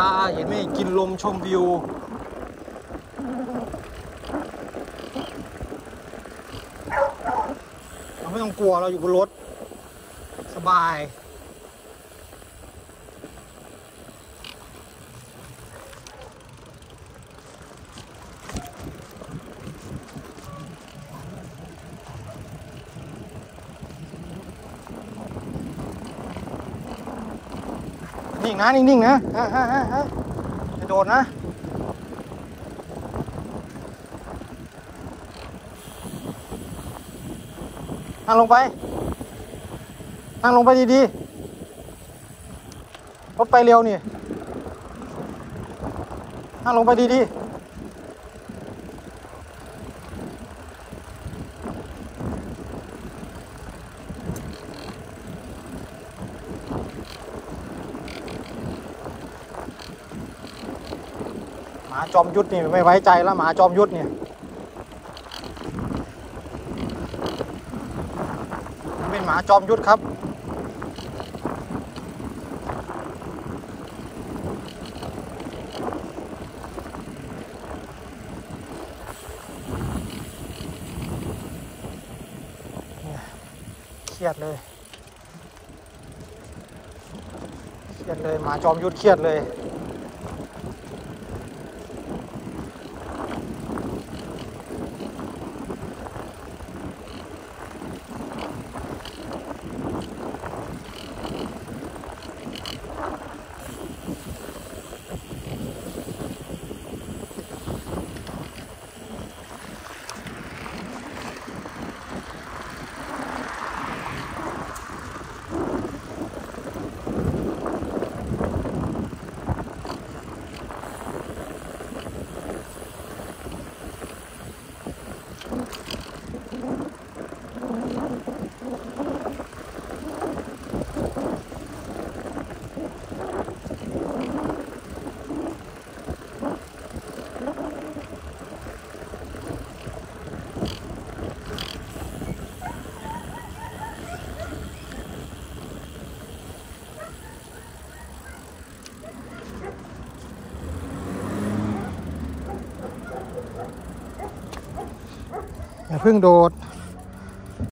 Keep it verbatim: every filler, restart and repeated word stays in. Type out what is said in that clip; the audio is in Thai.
าเห็นไหมกินลมชมวิวเราไม่ต้องกลัวเราอยู่บนรถสบายนิ่งนะนิ่งๆนะฮะฮะฮะฮะจะโดดนะนั่งลงไปนั่งลงไปดีๆรถไปเร็วนี่นั่งลงไปดีๆหมาจอมยุทธนี่ไม่ไว้ใจแล้วหมาจอมยุทธเนี่ยเป็นหมาจอมยุทธครับเครียดเลยเครียดเลยหมาจอมยุทธเครียดเลยอย่าเพิ่งโดด